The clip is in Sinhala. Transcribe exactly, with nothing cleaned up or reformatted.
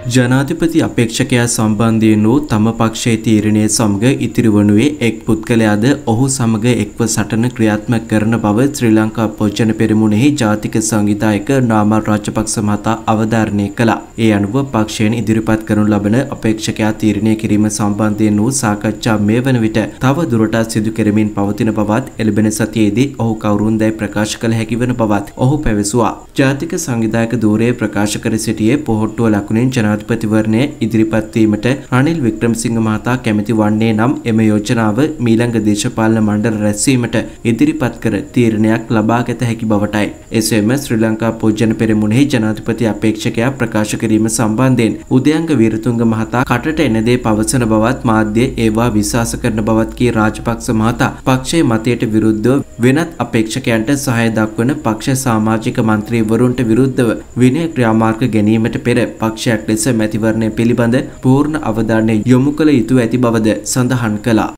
ජනාධිපති අපේක්ෂකයා සම්බන්ධයෙන් වූ තම පක්ෂයේ තීරණය සමග ඉතිරි වනුයේ එක් පුද්ගලයාද ඔහු සමග එක්ව සටන ක්‍රියාත්මක කරන බව ශ්‍රී ලංකා පොජ්ජන පෙරමුණෙහි ජාතික සංවිධායක නාමල් රාජපක්ෂ මහතා අවධාරණය කළා. ඒ අනුව පක්ෂයෙන් ඉදිරිපත් කරනු ලබන අපේක්ෂකයා තීරණය කිරීම සම්බන්ධයෙන් වූ සාකච්ඡා මේ වන විට තව දුරටත් සිදු කෙරෙමින් පවතින බවත් එළඹෙන සතියේදී ඔහු කවුරුන්දැයි ප්‍රකාශ කළ හැකි වන බවත් ඔහු පැවසුවා. ජාතික සංවිධායක ධූරයේ ප්‍රකාශ කර සිටියේ පොහොට්ටුව ලකුණෙන් ජනාධිපතිවරණය ඉදිරිපත් වීමට රනිල් වික්‍රමසිංහ මහතා කැමැති වන්නේ නම් එම යෝජනාව මීළඟ දේශපාලන මණ්ඩල රැස්වීමට ඉදිරිපත් කර තීරණයක් ලබාගත හැකි බවටයි. එසේම ශ්‍රී ලංකා පොජ්ජන පෙරමුණෙහි ජනාධිපති අපේක්ෂකයා ප්‍රකාශ කිරීම සම්බන්ධයෙන් උදයංග වීරතුංග මහතා කටට එන දේ පවසන බවත් මාධ්‍ය ඒවා විශ්වාස කරන බවත් කී රාජපක්ෂ මහතා පක්ෂයේ මතයට විරුද්ධව වෙනත් අපේක්ෂකයන්ට සහාය දක්වන පක්ෂ සමාජික මන්ත්‍රීවරුන්ට විරුද්ධව විනය ක්‍රියාමාර්ග ගැනීමට පෙර පක්ෂයක් ලෙස මැතිවරණය පිළිබඳ පූර්ණ අවධානය යොමු කළ යුතු ඇති බවද සඳහන් කළා.